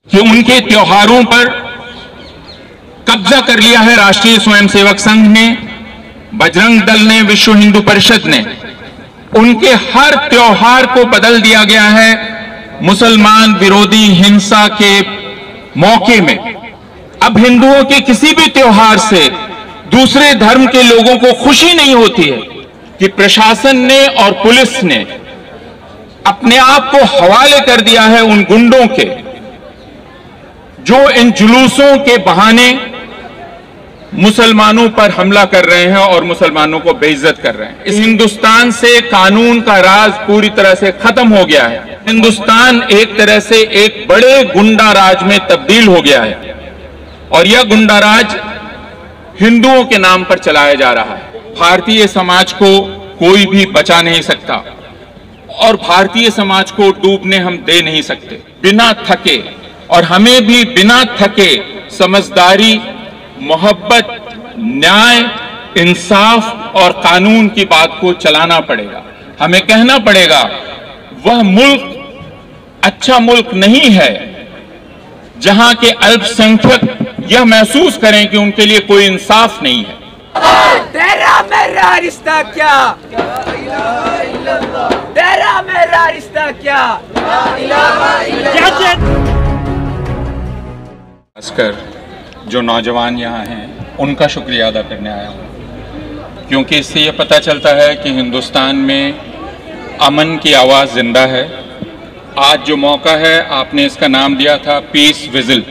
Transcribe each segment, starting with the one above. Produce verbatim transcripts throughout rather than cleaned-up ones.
कि उनके त्योहारों पर कब्जा कर लिया है राष्ट्रीय स्वयंसेवक संघ ने, बजरंग दल ने, विश्व हिंदू परिषद ने। उनके हर त्योहार को बदल दिया गया है मुसलमान विरोधी हिंसा के मौके में। अब हिंदुओं के किसी भी त्योहार से दूसरे धर्म के लोगों को खुशी नहीं होती है कि प्रशासन ने और पुलिस ने अपने आप को हवाले कर दिया है उन गुंडों के जो इन जुलूसों के बहाने मुसलमानों पर हमला कर रहे हैं और मुसलमानों को बेइज्जत कर रहे हैं। इस हिंदुस्तान से कानून का राज पूरी तरह से खत्म हो गया है। हिंदुस्तान एक तरह से एक बड़े गुंडा राज में तब्दील हो गया है और यह गुंडा राज हिंदुओं के नाम पर चलाया जा रहा है। भारतीय समाज को कोई भी बचा नहीं सकता और भारतीय समाज को डूबने हम दे नहीं सकते बिना थके, और हमें भी बिना थके समझदारी, मोहब्बत, न्याय, इंसाफ और कानून की बात को चलाना पड़ेगा। हमें कहना पड़ेगा वह मुल्क अच्छा मुल्क नहीं है जहां के अल्पसंख्यक यह महसूस करें कि उनके लिए कोई इंसाफ नहीं है। तेरा मेरा रिश्ता क्या, तेरा मेरा रिश्ता क्या, खासकर जो नौजवान यहाँ हैं उनका शुक्रिया अदा करने आया हूँ, क्योंकि इससे यह पता चलता है कि हिंदुस्तान में अमन की आवाज़ जिंदा है। आज जो मौका है, आपने इसका नाम दिया था पीस विजिल,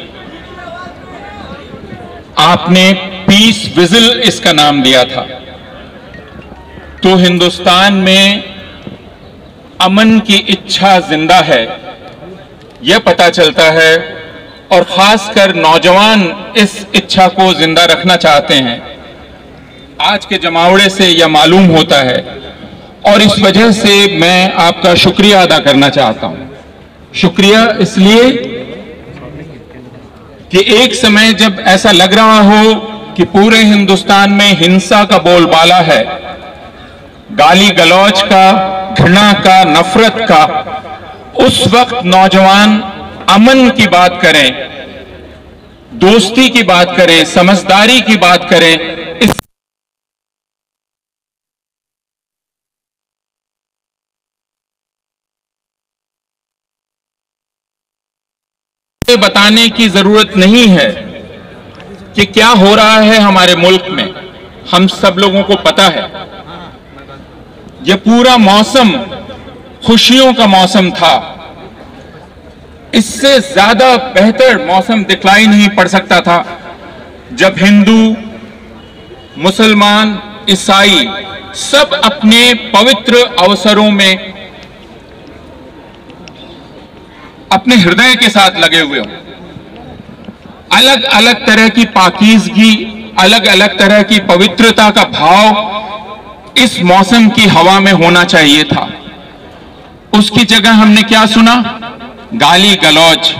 आपने पीस विजिल इसका नाम दिया था। तो हिंदुस्तान में अमन की इच्छा जिंदा है, यह पता चलता है, और खासकर नौजवान इस इच्छा को जिंदा रखना चाहते हैं। आज के जमावड़े से यह मालूम होता है और इस वजह से मैं आपका शुक्रिया अदा करना चाहता हूं। शुक्रिया इसलिए कि एक समय जब ऐसा लग रहा हो कि पूरे हिंदुस्तान में हिंसा का बोलबाला है, गाली गलौज का, घृणा का, नफरत का, उस वक्त नौजवान अमन की बात करें, दोस्ती की बात करें, समझदारी की बात करें। इस बताने की जरूरत नहीं है कि क्या हो रहा है हमारे मुल्क में, हम सब लोगों को पता है। यह पूरा मौसम खुशियों का मौसम था। इससे ज्यादा बेहतर मौसम दिखलाई नहीं पड़ सकता था जब हिंदू, मुसलमान, ईसाई सब अपने पवित्र अवसरों में अपने हृदय के साथ लगे हुए हों। अलग अलग तरह की पाकीज़गी, अलग अलग तरह की पवित्रता का भाव इस मौसम की हवा में होना चाहिए था। उसकी जगह हमने क्या सुना? गाली गलौज,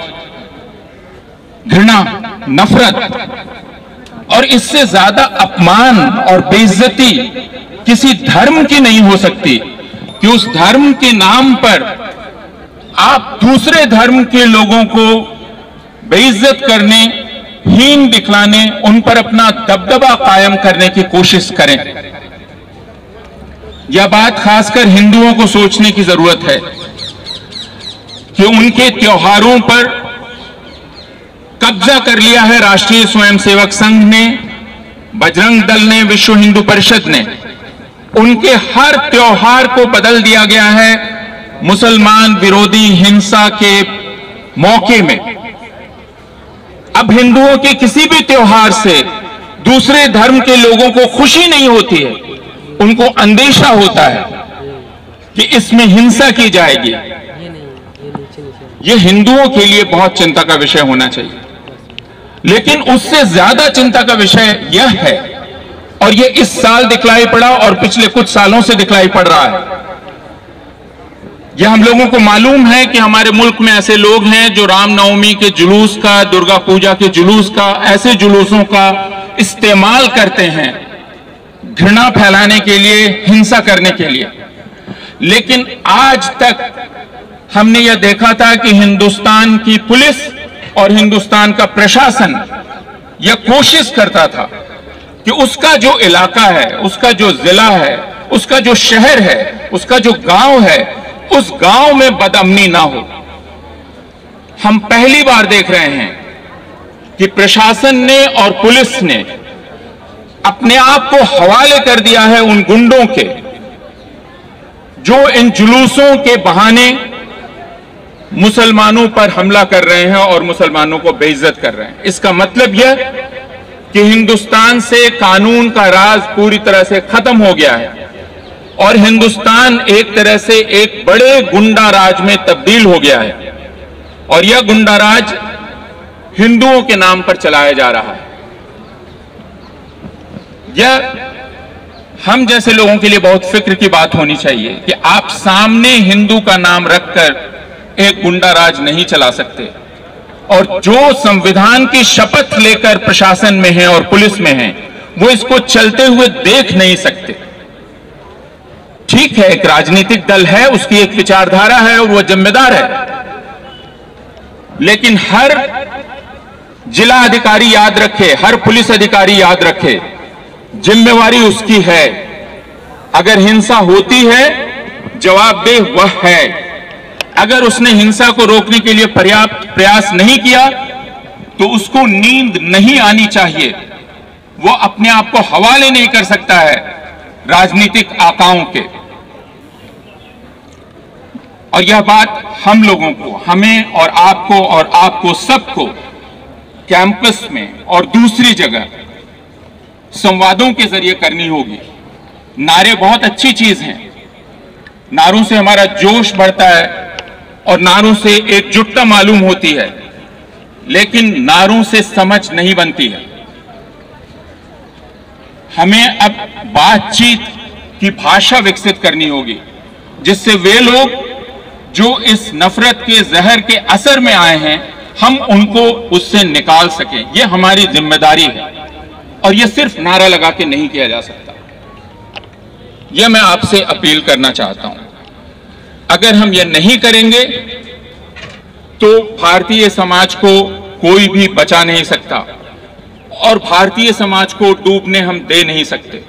घृणा, नफरत, और इससे ज्यादा अपमान और बेइज्जती किसी धर्म की नहीं हो सकती कि उस धर्म के नाम पर आप दूसरे धर्म के लोगों को बेइज्जत करने, हीन दिखलाने, उन पर अपना दबदबा कायम करने की कोशिश करें। यह बात खासकर हिंदुओं को सोचने की जरूरत है कि उनके त्योहारों पर कब्जा कर लिया है राष्ट्रीय स्वयंसेवक संघ ने, बजरंग दल ने, विश्व हिंदू परिषद ने। उनके हर त्योहार को बदल दिया गया है मुसलमान विरोधी हिंसा के मौके में। अब हिंदुओं के किसी भी त्योहार से दूसरे धर्म के लोगों को खुशी नहीं होती है, उनको अंदेशा होता है कि इसमें हिंसा की जाएगी। यह हिंदुओं के लिए बहुत चिंता का विषय होना चाहिए, लेकिन उससे ज्यादा चिंता का विषय यह है, और यह इस साल दिखलाई पड़ा और पिछले कुछ सालों से दिखलाई पड़ रहा है। यह हम लोगों को मालूम है कि हमारे मुल्क में ऐसे लोग हैं जो रामनवमी के जुलूस का, दुर्गा पूजा के जुलूस का, ऐसे जुलूसों का इस्तेमाल करते हैं घृणा फैलाने के लिए, हिंसा करने के लिए। लेकिन आज तक हमने यह देखा था कि हिंदुस्तान की पुलिस और हिंदुस्तान का प्रशासन यह कोशिश करता था कि उसका जो इलाका है, उसका जो जिला है, उसका जो शहर है, उसका जो गांव है, उस गांव में बदअमनी ना हो। हम पहली बार देख रहे हैं कि प्रशासन ने और पुलिस ने अपने आप को हवाले कर दिया है उन गुंडों के जो इन जुलूसों के बहाने मुसलमानों पर हमला कर रहे हैं और मुसलमानों को बेइज्जत कर रहे हैं। इसका मतलब यह कि हिंदुस्तान से कानून का राज पूरी तरह से खत्म हो गया है और हिंदुस्तान एक तरह से एक बड़े गुंडा राज में तब्दील हो गया है और यह गुंडा राज हिंदुओं के नाम पर चलाया जा रहा है। यह हम जैसे लोगों के लिए बहुत फिक्र की बात होनी चाहिए कि आप सामने हिंदू का नाम रखकर एक गुंडा राज नहीं चला सकते और जो संविधान की शपथ लेकर प्रशासन में है और पुलिस में है वो इसको चलते हुए देख नहीं सकते। ठीक है, एक राजनीतिक दल है, उसकी एक विचारधारा है और वो जिम्मेदार है, लेकिन हर जिला अधिकारी याद रखे, हर पुलिस अधिकारी याद रखे, जिम्मेवारी उसकी है। अगर हिंसा होती है जवाबदेह वह है। अगर उसने हिंसा को रोकने के लिए पर्याप्त प्रयास नहीं किया तो उसको नींद नहीं आनी चाहिए। वो अपने आप को हवाले नहीं कर सकता है राजनीतिक आकाओं के। और यह बात हम लोगों को, हमें और आपको और आपको सबको कैंपस में और दूसरी जगह संवादों के जरिए करनी होगी। नारे बहुत अच्छी चीज हैं, नारों से हमारा जोश बढ़ता है और नारों से एकजुटता मालूम होती है, लेकिन नारों से समझ नहीं बनती है। हमें अब बातचीत की भाषा विकसित करनी होगी जिससे वे लोग जो इस नफरत के जहर के असर में आए हैं हम उनको उससे निकाल सकें। यह हमारी जिम्मेदारी है और यह सिर्फ नारा लगा के नहीं किया जा सकता। यह मैं आपसे अपील करना चाहता हूं। अगर हम यह नहीं करेंगे तो भारतीय समाज को कोई भी बचा नहीं सकता और भारतीय समाज को डूबने हम दे नहीं सकते।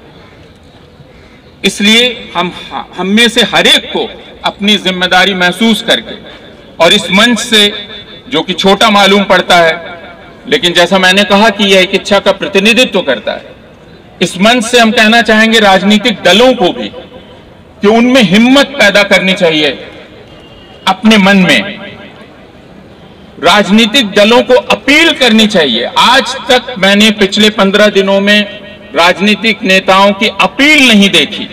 इसलिए हम हम में से हर एक को अपनी जिम्मेदारी महसूस करके और इस मंच से, जो कि छोटा मालूम पड़ता है लेकिन जैसा मैंने कहा कि यह एक इच्छा का प्रतिनिधित्व करता है, इस मंच से हम कहना चाहेंगे राजनीतिक दलों को भी कि उनमें हिम्मत पैदा करनी चाहिए। अपने मन में राजनीतिक दलों को अपील करनी चाहिए। आज तक मैंने पिछले पंद्रह दिनों में राजनीतिक नेताओं की अपील नहीं देखी।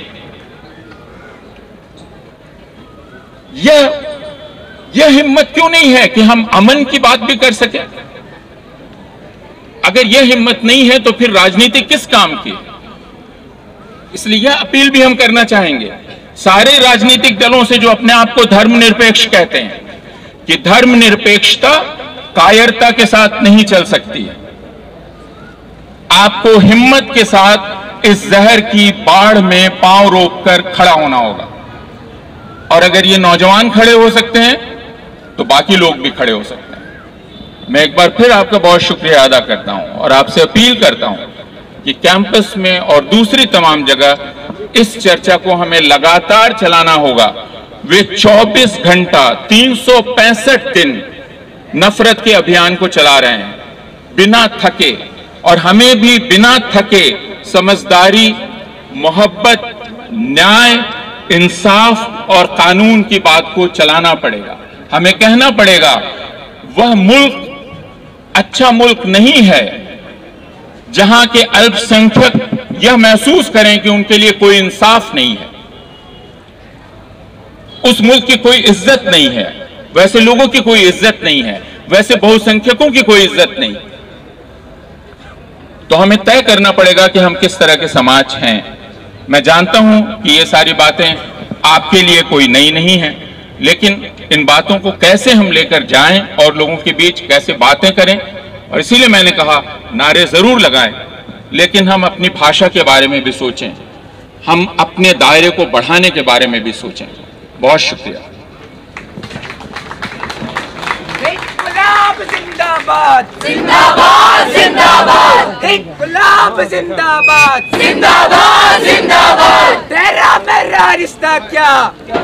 यह यह हिम्मत क्यों नहीं है कि हम अमन की बात भी कर सके? अगर यह हिम्मत नहीं है तो फिर राजनीति किस काम की? इसलिए यह अपील भी हम करना चाहेंगे सारे राजनीतिक दलों से जो अपने आप को धर्मनिरपेक्ष कहते हैं कि धर्मनिरपेक्षता कायरता के साथ नहीं चल सकती। आपको हिम्मत के साथ इस जहर की बाढ़ में पांव रोककर खड़ा होना होगा और अगर ये नौजवान खड़े हो सकते हैं तो बाकी लोग भी खड़े हो सकते हैं। मैं एक बार फिर आपका बहुत शुक्रिया अदा करता हूं और आपसे अपील करता हूं कि कैंपस में और दूसरी तमाम जगह इस चर्चा को हमें लगातार चलाना होगा। वे चौबीस घंटा तीन सौ पैंसठ दिन नफरत के अभियान को चला रहे हैं बिना थके और हमें भी बिना थके समझदारी, मोहब्बत, न्याय, इंसाफ और कानून की बात को चलाना पड़ेगा। हमें कहना पड़ेगा वह मुल्क अच्छा मुल्क नहीं है जहां के अल्पसंख्यक यह महसूस करें कि उनके लिए कोई इंसाफ नहीं है, उस मुल्क की कोई इज्जत नहीं है, वैसे लोगों की कोई इज्जत नहीं है, वैसे बहुसंख्यकों की कोई इज्जत नहीं। तो हमें तय करना पड़ेगा कि हम किस तरह के समाज हैं। मैं जानता हूं कि ये सारी बातें आपके लिए कोई नई नहीं है, लेकिन इन बातों को कैसे हम लेकर जाएं और लोगों के बीच कैसे बातें करें, और इसीलिए मैंने कहा नारे जरूर लगाएं, लेकिन हम अपनी भाषा के बारे में भी सोचें, हम अपने दायरे को बढ़ाने के बारे में भी सोचें। बहुत शुक्रिया। इंकलाब जिंदाबाद। जिंदाबाद जिंदाबाद जिंदाबाद इनकलाब जिंदाबाद जिंदाबाद जिंदाबाद तेरा मेरा रिश्ता क्या